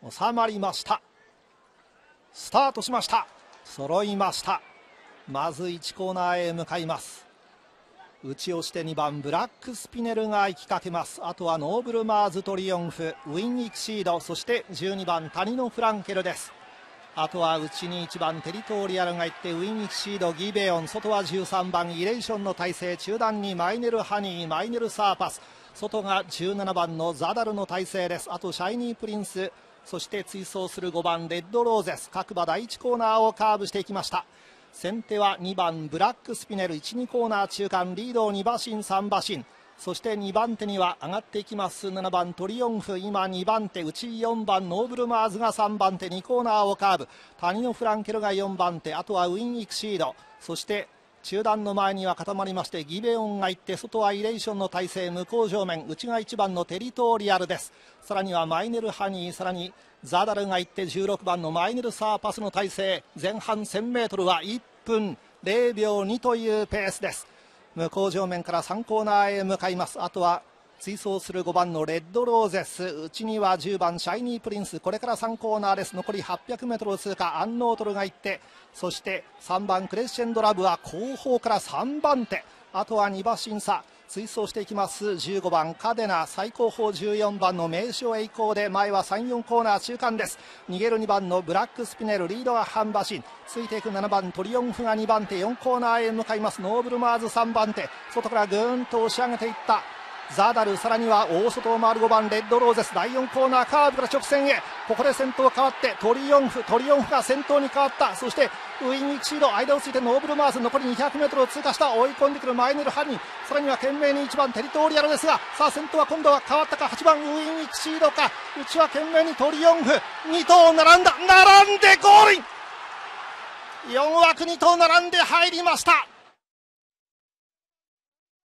収まりました。スタートしました。揃いました。まず1コーナーへ向かいます。打ち押して2番ブラックスピネルが行きかけます。あとはノーブルマーズトリオンフ、ウィン・イクシード、そして12番タニノ・フランケルです。あとは内に1番テリトーリアルが行ってウィン・イクシード、ギベオン、外は13番イレーションの体勢、中段にマイネル・ハニー、マイネル・サーパス、外が17番のザダルの体勢です。あとシャイニー・プリンス、そして追走する5番レッドローゼス。各馬第1コーナーをカーブしていきました。先手は2番ブラックスピネル、1、2コーナー中間、リードを2馬身3馬身、そして2番手には上がっていきます7番トリオンフ、今2番手、内4番ノーブルマーズが3番手、2コーナーをカーブ、タニノ・フランケルが4番手、あとはウィン・イクシード、そして中段の前には固まりましてギベオンが行って、外はイレーションの体勢、向こう正面、内が1番のテリトーリアルです。さらにはマイネル・ハニー、さらにザダルが行って16番のマイネル・サーパスの体勢、前半 1000m は1分0秒2というペースです。向こう正面から3コーナーへ向かいます。あとは追走する5番のレッドローゼス、内には10番シャイニープリンス、これから3コーナーです。残り 800m を通過、アンノートルが行って、そして3番クレッシェンドラブは後方から3番手、あとは2馬身差、追走していきます15番カデナ、最後方14番の名所栄光で、前は3、4コーナー中間です。逃げる2番のブラックスピネル、リードは半馬身、ついていく7番トリオンフが2番手、4コーナーへ向かいます。ノーブルマーズ3番手、外からぐーんと押し上げていったザダル、さらには大外を回る5番レッドローゼス、第4コーナーカーブから直線へ、ここで先頭変わってトリオンフが先頭に変わった。そしてウィン・イクシード、間をついてノーブルマーズ、残り 200m を通過した。追い込んでくるマイネル・ハニー、さらには懸命に1番テリトーリアルですが、さあ先頭は今度は変わったか、8番ウィン・イクシードか、内は懸命にトリオンフ、2頭並んでゴールイン、4枠2頭並んで入りました。